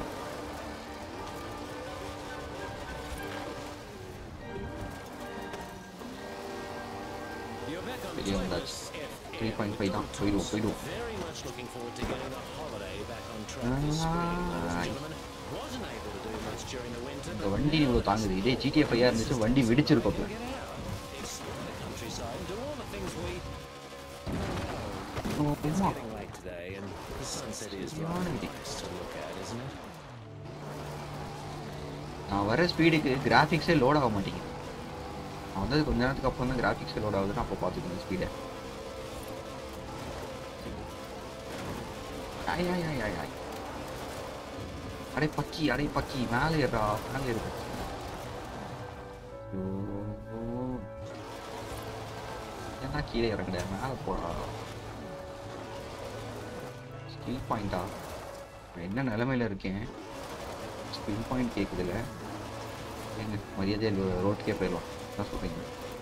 You're back on வெளியே வந்தாச்சு. Timeless F M. Three point five தான் போயிடுவோம் போயிடுவோம். Very much looking forward to getting the holiday back on track this spring, ladies and gentlemen. Wasn't able to do much during the winter. இந்த வண்டி இவ்வளோ தாங்குது. இதே ஜிடிஎஃப் ஐயா இருந்துச்சு வண்டி வெடிச்சிருக்கோம். Get out, explore the countryside, do all the things we. It's getting late today, and the sunset is rather nice to look at, isn't it? நான் வர ஸ்பீடுக்கு கிராஃபிக்ஸே லோட் ஆக மாட்டேங்குது. நான் வந்து கொஞ்ச நேரத்துக்கு அப்புறம் தான் கிராஃபிக்ஸே லோட் ஆகுதுன்னு அப்போ பார்த்துக்கணும் ஸ்பீடை. ஆய் ஆய் ஆய் ஆய் ஆய் அடே பக்கி அடே பக்கி மேலே ஏறா மேலே ஏறு பக்கி. ஏன்னா கீழே இறங்குட மேலே போடா. ஸ்கில் பாயிண்டா என்ன நிலைமையில இருக்கேன். ஸ்கில் பாயிண்ட் கேட்குதுல்ல எங்க மரியாதையை ரோட்டுக்கே போயிடலாம். என்ன சொல்றீங்க?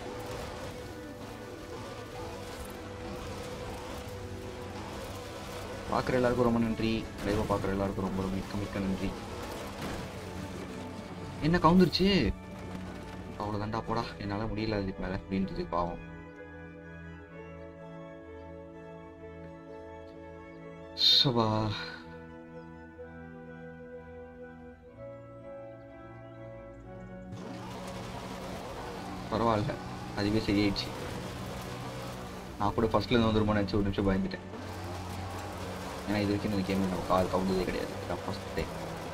பார்க்குற எல்லாருக்கும் ரொம்ப நன்றி. லைவாக பார்க்குற எல்லாருக்கும் ரொம்ப மிக்க மிக்க நன்றி. என்ன கவுந்துருச்சு அவ்வளோதான்டா போடா என்னால் முடியல அதுக்கு மேலே அப்படின்றது பாவம். சபா பரவாயில்ல அதுவே சரியாயிடுச்சு. நான் கூட ஃபர்ஸ்ட்லேருந்து வந்துருமா நினச்சி ஒரு நிமிஷம் பயந்துட்டேன். ஏன்னா இது வரைக்கும் இந்த கேம் நம்ம கார் கவுந்ததே கிடையாது. First time.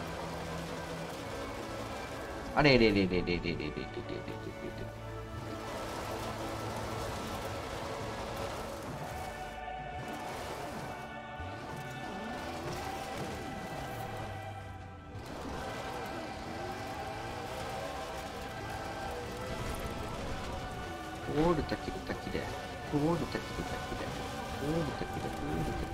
அடே டே டே டே டே டே டே டே டே டே டே டே ஓடு தக்கிடு தக்கிட ஓடு தக்கிடு தக்கிட ஓடு தக்கிட ஓடு தக்கிட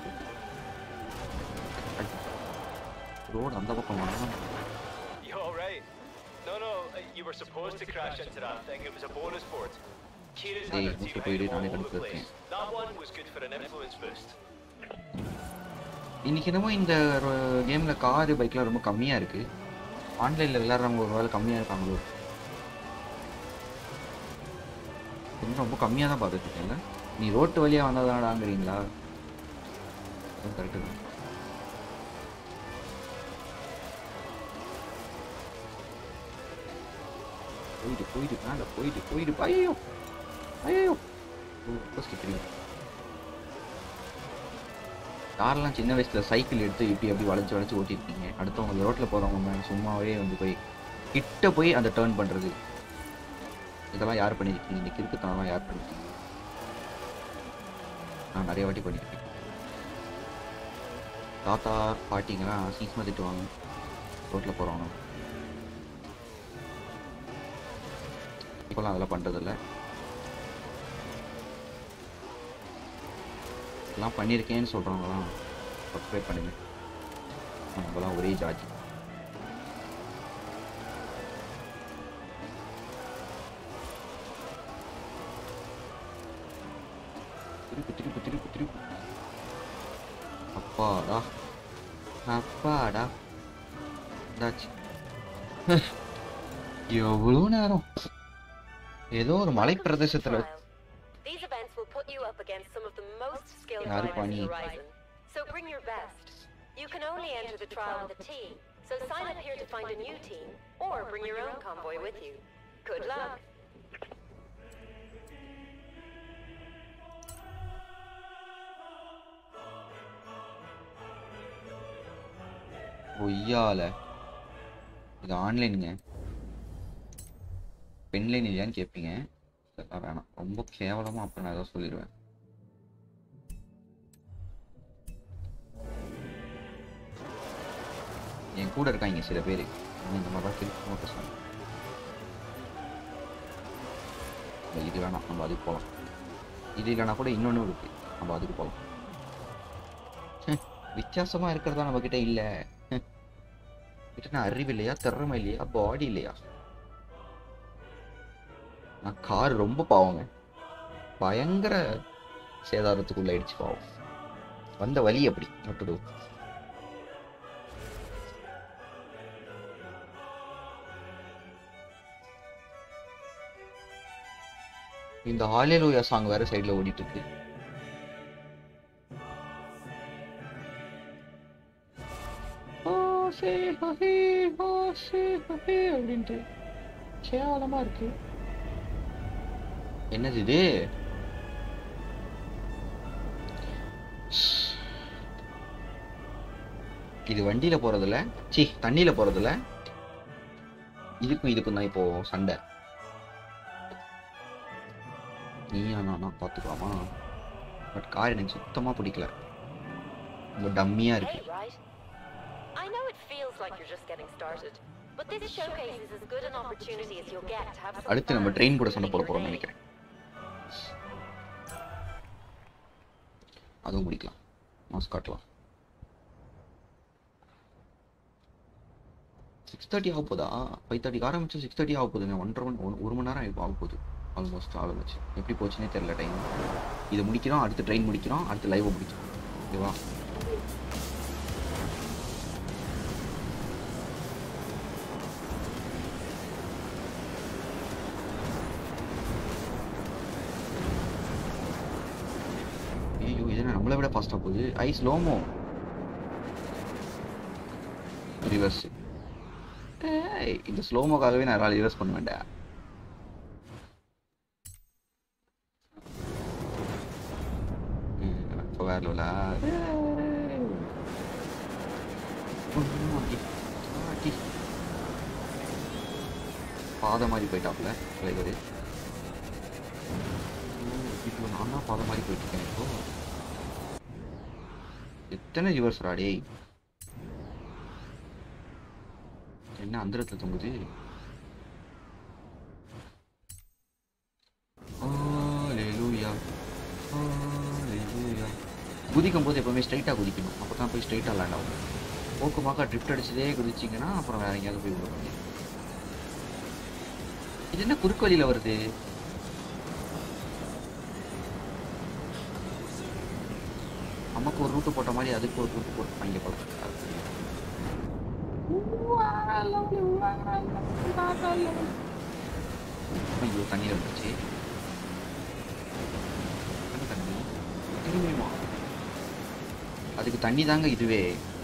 ரோடு அந்த பக்கம் வாங்க. You all right? No, no, you were supposed to crash into that thing. It was a bonus board. Kira's had her team hiding all over the place. That one was good for an influence boost. இன்னைக்கு என்னமோ இந்த கேமில் car பைக்லாம் ரொம்ப கம்மியாக இருக்குது. ஆன்லைனில் விளையாடுறவங்க ஒரு வேலை கம்மியாக இருக்காங்களோ. இன்னும் ரொம்ப கம்மியாக தான் பார்த்துட்டு இருக்கேன்ல. நீ ரோட்டு வழியாக வந்தால் தானடாங்கிறீங்களா? கரெக்டு தான். போயிட்டு போயிட்டு மேலே போயிட்டு போயிட்டு ஐயோ ஐயோ தெரியும். கார்லாம் சின்ன வயசில் சைக்கிள் எடுத்து இப்படி அப்படி வளைச்சி வளைச்சி ஓட்டிருக்கீங்க. அடுத்தவங்க ரோட்டில் போகிறவங்க சும்மாவே வந்து போய் கிட்ட போய் அந்த டேர்ன் பண்ணுறது இதெல்லாம் யார் பண்ணியிருக்கீங்க? இந்த கிறுக்குத்தனம்லாம் யார் பண்ணியிருக்கீங்க? நான் நிறைய வாட்டி பண்ணியிருக்கேன். தாத்தா பாட்டிங்கெல்லாம் சீக்கிரமாக திட்டுவாங்க ரோட்டில் போகிறவங்க. இப்போலாம் அதெல்லாம் பண்ணுறதில்ல. எல்லாம் பண்ணியிருக்கேன்னு சொல்கிறவங்களாம் சப்ஸ்கிரைப் பண்ணுங்க. நம்மளாம் ஒரே ஜாதி. திருப்பு திருப்பு திருப்பு திருப்பு அப்பாடா அப்பாடா இதாச்சு. எவ்வளோ நேரம் ஏதோ ஒரு மலை பிரதேசத்துல. These events will put you up against some of the most skilled யாரு riders பண்ணி? in Horizon. So bring your best. You can only enter the trial with a team, So sign up here to find a new team, or bring your own convoy with you. Good luck. ஒய்யால இது ஆன்லைனுங்க, பென்லைன் இல்லையான்னு கேட்பீங்க. இதெல்லாம் வேணாம், ரொம்ப கேவலமாக. அப்புறம் நான் ஏதோ சொல்லிடுவேன். என் கூட இருக்காங்க சில பேர் இந்த மாதிரி தான் திருப்பி ஃபோக்கஸ் பண்ண. இது வேணாம், நம்ம அதுக்கு போகலாம். இது இல்லைனா கூட இன்னொன்று இருக்கு, நம்ம அதுக்கு போகலாம். வித்தியாசமா இருக்கிறதா நம்ம கிட்ட இல்லை. கிட்ட அறிவு இல்லையா, திறமை இல்லையா, பாடி இல்லையா? நான் கார் ரொம்ப பாவங்க, பயங்கர சேதாரத்துக்குள்ள ஆயிடுச்சு பாவம். வந்த வழி அப்படி நட்டுடு. இந்த ஹalleluya சாங் வேற சைடுல ஓடிட்டு இருக்கு. அப்படின்ட்டு கேவலமா இருக்கு. என்னது இது? இது வண்டியில போறதுல, சி தண்ணியில போறதுல இதுக்கும் இதுக்கும் தான் இப்போ சண்டை. நீயா நானா பாத்துக்கலாமா? பட் கார் எனக்கு சுத்தமா பிடிக்கல, ரொம்ப டம்மியா இருக்கு. I know it feels like you're just getting started, but this showcase is as good an opportunity as you'll get to have some அடுத்து நம்ம ட்ரெயின் கூட சண்டை போட போறோம்னு நினைக்கிறேன். அதுவும் முடிக்கலாம், மாஸ் காட்டலாம். சிக்ஸ் தேர்ட்டி ஆக போதா? ஃபைவ் தேர்ட்டிக்கு ஆரம்பிச்சு சிக்ஸ் தேர்ட்டி ஆக போகுதுங்க. ஒன்றரை மணி ஒரு மணி நேரம் ஆக போகுது ஆல்மோஸ்ட். ஆரம்பிச்சு எப்படி போச்சுன்னே தெரியல டைம். இதை முடிக்கிறோம், அடுத்து ட்ரெயின் முடிக்கிறோம், அடுத்து லைவை முடிக்கிறோம். ஓகேவா? ஐயோ இது நம்மளை விட ஃபாஸ்டா போகுது. ஐ ஸ்லோமோ ரிவர்ஸ். இந்த ஸ்லோமோக்காகவே நான் ரிவர்ஸ் பண்ண வேண்டாம். வேறலா பாதை மாதிரி போயிட்டாப்ல டிரைவரு. இப்போ நான் தான் பாதை மாதிரி போயிட்டு இருக்கேன். இப்போ எத்தனை ரிவர்ஸ் ராடே? என்ன அந்த இடத்துல தொங்குது? ஹalleluya ஹalleluya. குதிக்கும் போது எப்பவுமே ஸ்ட்ரைட்டாக குதிக்கணும், அப்போ தான் போய் ஸ்ட்ரைட்டாக லேண்ட் ஆகும். போக்குமாக்கா ட்ரிஃப்ட் அடிச்சதே குதிச்சிங்கன்னா அப்புறம் வேற எங்கேயாவது போய் விடுவாங்க. இது என்ன குறுக்கு வழியில் வருது? நமக்கு ஒரு ரூட்டு போட்ட மாதிரி அதுக்கு ஒரு ரூட்டு போட்டு வாங்கி போல. ஐயோ தண்ணியில் வந்துச்சு. தண்ணி திரும்பியுமா? அதுக்கு தண்ணி தாங்க இதுவே,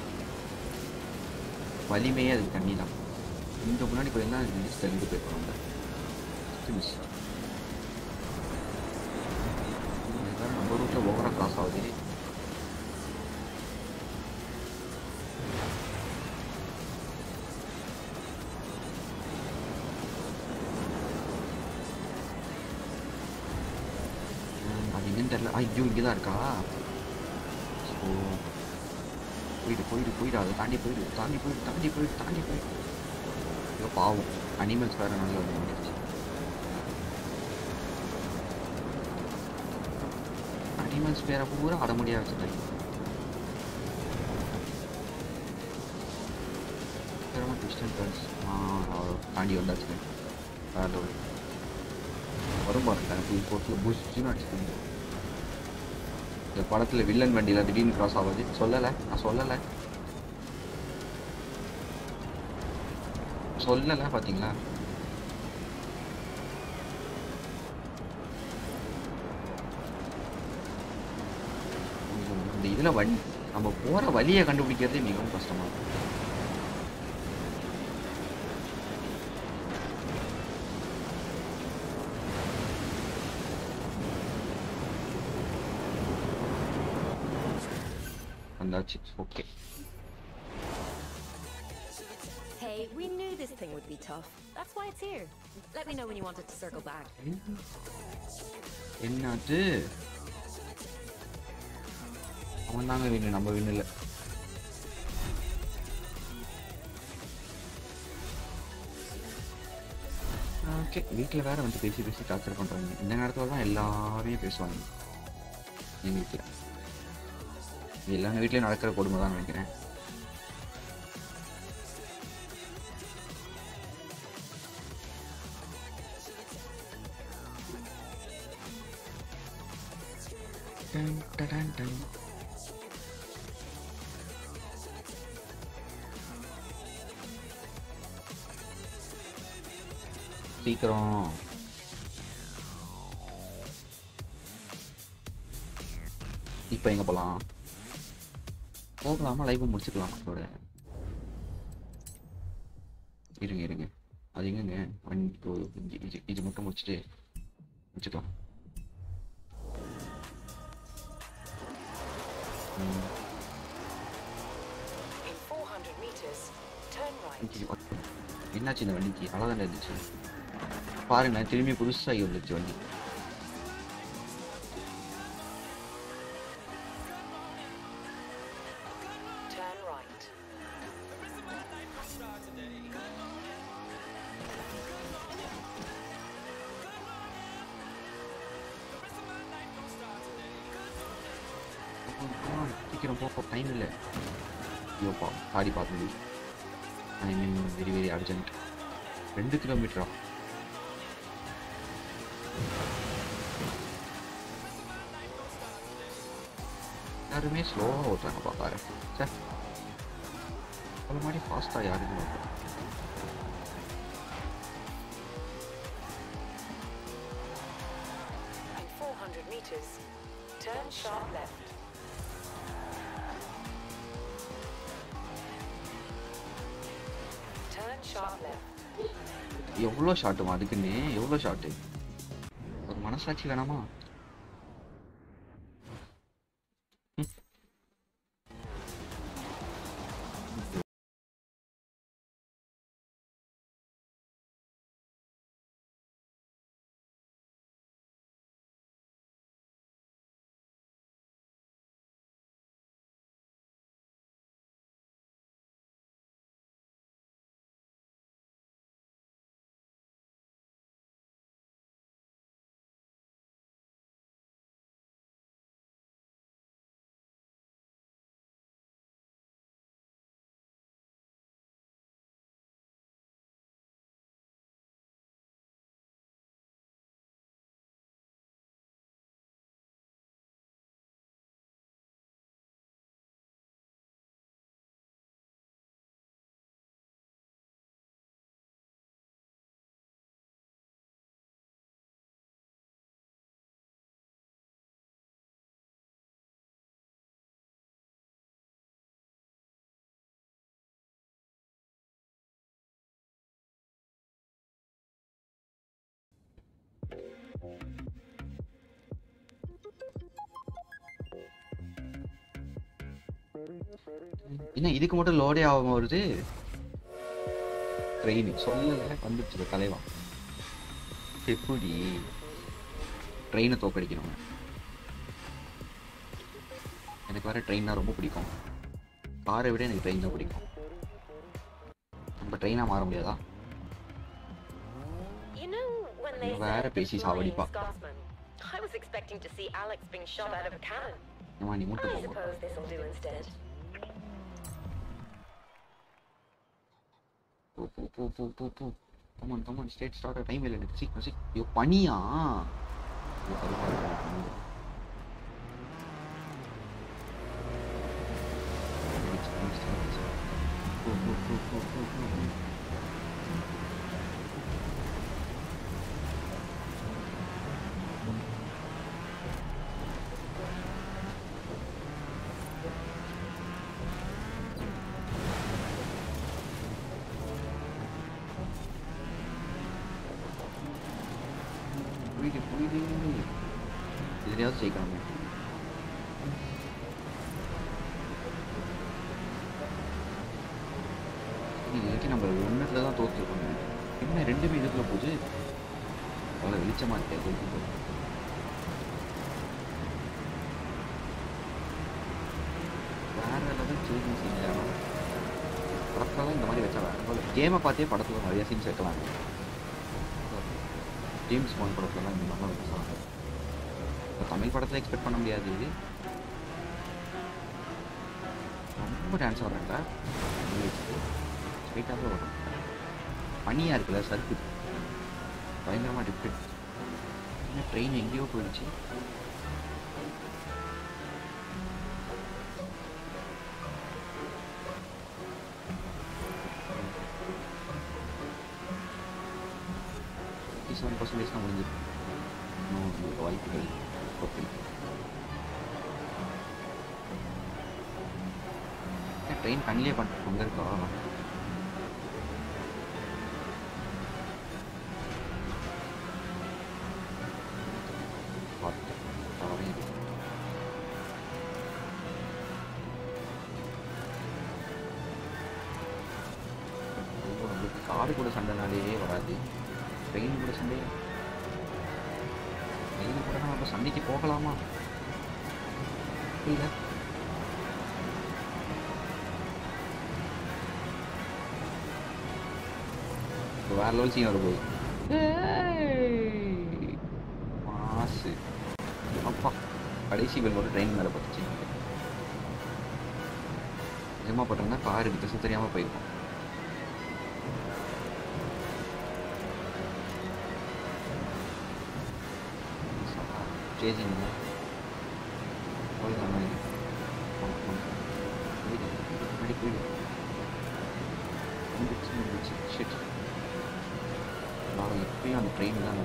வலிமையே அதுக்கு தண்ணி தான். இங்க முன்னாடி போயிருந்தா அது தெரிஞ்சு போயிருப்பாங்க. நம்ம ரூட்ல ஓவரா கிராஸ் ஆகுது. அது என்னன்னு தெரியல. ஐயோ இங்கதான் இருக்கா? ஓ போயிடு போயிடு போயிடு, அதை தாண்டி போயிடு தாண்டி போயிடு தாண்டி போயிடு தாண்டி போயிடு. ஐயோ பாவம், அனிமல்ஸ் வேற நல்லா வந்துடுச்சு. அனிமல்ஸ் பேரை பூரா அட முடியாது வச்சுட்டாங்க. தாண்டி வந்தாச்சு. வேற வரும் பாருங்க போட்டில் புஷ்ன்னு அடிச்சுட்டு. இந்த படத்தில் வில்லன் வண்டியில் திடீர்னு கிராஸ் ஆகுது. சொல்லலை, நான் சொல்லலை சொல்லலை பார்த்தீங்களா? இந்த இதில் வண்டி நம்ம போகிற வழியை கண்டுபிடிக்கிறதே மிகவும் கஷ்டமாக இருக்கும். வந்தாச்சு. Okay. Hey, we knew this thing would be tough. That's why it's here. Let me know when you want it to circle back. என்னது? அவன் தாங்க வின்னு, நம்ம வின்னு இல்லை. ஓகே, வீட்டில் வேற வந்து பேசி பேசி டார்ச்சர் பண்ணுறாங்க. இந்த நேரத்தில் தான் எல்லாருமே பேசுவாங்க எங்கள் வீட்டில். எல்லாரும் வீட்லேயும் நடக்கிற கொடுமை தான் நினைக்கிறேன். டன் டன் டன். சீக்கிரம் இப்போ எங்கே போகலாம்? போகலாமா? லைவ் முடிச்சுக்கலாம். அதோட இருங்க இருங்க அது எங்கங்க ஒன் டூ இது இது மட்டும் முடிச்சுட்டு முடிச்சுக்கலாம். என்னாச்சு இந்த வண்டிக்கு? அவ்வளோதானே இருந்துச்சு பாருங்க. திரும்பி புதுசாகி வந்துச்சு வண்டி. சீக்கிரம் போ, டைம் இல்லை. ஐயோப்பா காடி பார்த்து I mean very very urgent. ரெண்டு கிலோமீட்டரா? யாருமே ஸ்லோவாக ஓட்டுறாங்கப்பா பாரு. சார் அவ்வளோ மாதிரி ஃபாஸ்ட்டாக யாருமே ஓட்டுறாங்க. four hundred meters. Turn sharp left. Turn sharp left. எவ்வளோ ஷாட்டுமா அதுக்குன்னு? எவ்வளோ ஷாட்டு? ஒரு மனசாட்சி வேணாமா? என்ன இதுக்கு மட்டும் லோடே ஆகாம வருது? ட்ரெயின் சொல்லல வந்துச்சு தலைவா. எப்படி ட்ரெயினை தோக்கடிக்கணும்? எனக்கு வர ட்ரெயின்னா ரொம்ப பிடிக்கும். காரை விட எனக்கு ட்ரெயின் தான் பிடிக்கும். நம்ம ட்ரெயினா மாற முடியாதா? வேற பேசி சாவடிப்பா. I was expecting to see Alex being shot out of a cannon. ஏமா நீ மூட்டை I போ. suppose this will do instead. போ போ போ போ போ போ. Come on come on straight start time இல்ல எனக்கு. சீக்கிரம் சீக்கிரம். ஐயோ பனியா? ஐயோ பரவாயில்லை. போ போ போ போ போ போ. புரியுது புரியுது. இதுலையாவது ஜெயிக்கணுமே. இது வரைக்கும் நம்ம ஒன்றுல தான் தோற்றுருக்கோம். என்ன ரெண்டுமே இதுக்குள்ள போகுது, அவ்வளோ வெளிச்சமாக இருக்காது. வேற லெவல் சேஞ்சிங் சீன். படத்துலலாம் இந்த மாதிரி வச்சா வேற போல. கேமை பார்த்தே படத்தில் நிறைய சீன்ஸ் வைக்கலாம். ஜேம்ஸ் பாண்ட் படத்துலலாம் இந்த மாதிரிலாம் வச்சாங்க. இப்போ தமிழ் படத்தில் எக்ஸ்பெக்ட் பண்ண முடியாது. ரொம்ப டான்ஸ் ஆடுறாங்க, ஸ்ட்ரைட்டாகவே வரும். பனியாக இருக்குல்ல, சர்க்கு பயங்கரமாக டிஃப்ரெண்ட். என்ன ட்ரெயின் எங்கேயோ போயிடுச்சு. ஃபிஃப்டி செவன் பர்சன்டேஜ் தான் முடிஞ்சிருக்கு. இன்னும் உங்களுக்கு வாய்ப்புகள் ஓகே. ட்ரெயின் கண்ணிலே பண்ணிட்டு கொண்டு இருக்கா. காடு கூட சண்டைனாலே வராது, ட்ரெயின் கூட சண்டை. ட்ரெயின் கூட நம்ம சண்டைக்கு போகலாமா இல்லை? வேற லெவல் சீன் வரும்போது மாசு. அப்பா கடைசி பெல்லோட ட்ரெயின் மேலே பார்த்துச்சு. நிஜமா போட்டிருந்தா கார் எடுத்து தெரியாமல் போயிருக்கோம். சேஜிங் நான் எப்பயும் அந்த ட்ரெயின் தான்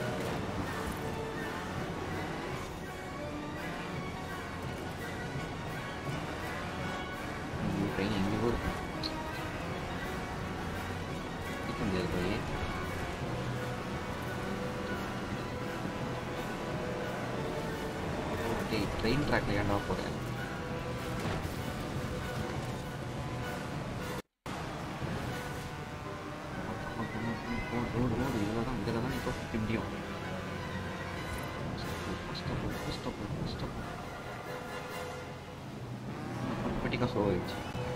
ட்ரெயின் எங்கேயோ இருக்கும். இருக்க முடியாது போய். ட்ரெயின் ட்ராக்ல ஏன்டா போகிறேன்? ரோடு ரோடு இதில் தான் இதில் தான் இப்போ முடியும். ஆட்டோமேட்டிக்காக ஸ்லோ ஆயிடுச்சு.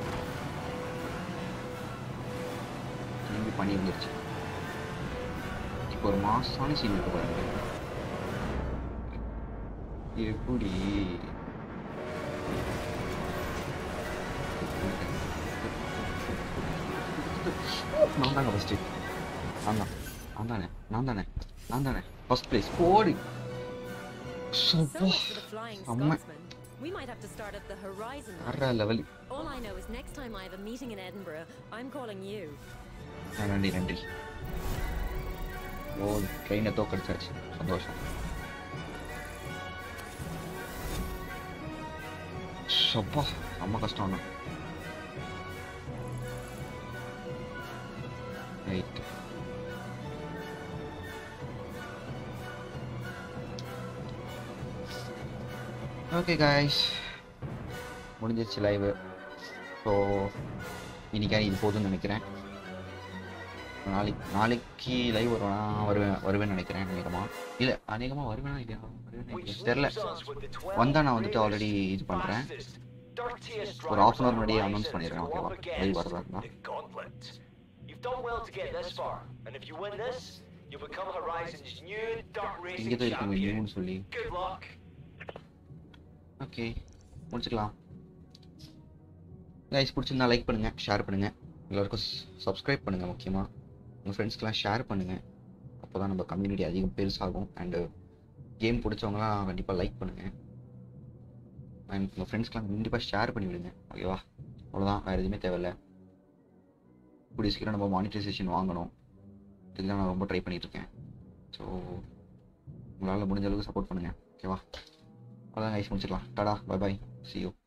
திரும்பி பண்ணி வந்துருச்சு. இப்போ ஒரு மாசான சீன் இருக்க பாருங்க. எப்படி நான் தாங்க ஃபஸ்ட்டு. நான் தான் நான் தானே நான் தானே நான் தானே ஃபஸ்ட் பிளேஸ் போடு. அம்மா We might have to start at the horizon. அற level. All I know is next time I have a meeting in Edinburgh, I'm calling you. நன்றி நன்றி. ஓ ட்ரெயினை தோக்கடிச்சாச்சு, சந்தோஷம். அப்பா ரொம்ப கஷ்டம் தான். ரைட் ஓகே காய்ஸ், முடிஞ்சிருச்சு லைவு. ஸோ இன்னைக்கான இது போதும்னு நினைக்கிறேன். நாளைக்கு நாளைக்கு லைவ் வருவேனா வருவேன் வருவேன்னு நினைக்கிறேன். அநேகமாக இல்லை அநேகமாக வருவேனா இல்லையா வருவேன் தெரில. வந்தால் நான் வந்துட்டு ஆல்ரெடி இது பண்ணுறேன். ஒரு ஹாஃப் அன் அவர் முன்னாடியே அனௌன்ஸ் பண்ணிடுறேன். ஓகேவா லைவ் வரதா இருந்தால். இங்கே தான் இருக்குங்க நியூன்னு சொல்லி. ஓகே முடிச்சுக்கலாம். கைஸ் பிடிச்சிருந்தா லைக் பண்ணுங்கள், ஷேர் பண்ணுங்கள், எல்லாருக்கும் சப்ஸ்கிரைப் பண்ணுங்கள். முக்கியமாக உங்கள் ஃப்ரெண்ட்ஸ்க்கெலாம் ஷேர் பண்ணுங்கள். அப்போ தான் நம்ம கம்யூனிட்டி அதிகம் பெருசாகும். அண்டு கேம் பிடிச்சவங்களாம் கண்டிப்பாக லைக் பண்ணுங்கள். அண்ட் உங்கள் ஃப்ரெண்ட்ஸ்க்கெலாம் கண்டிப்பாக ஷேர் பண்ணி விடுங்க. ஓகேவா அவ்வளோதான், வேறு எதுவுமே தேவையில்லை. கூடிய சீக்கிரம் நம்ம மானிட்டைசேஷன் வாங்கணும். இதுக்கு தான் நான் ரொம்ப ட்ரை பண்ணிகிட்ருக்கேன். ஸோ உங்களால் முடிஞ்ச அளவுக்கு சப்போர்ட் பண்ணுங்கள். ஓகேவா அவ்வளோதான் கைஸ், முடிச்சிடலாம். டாடா பை பை, see you.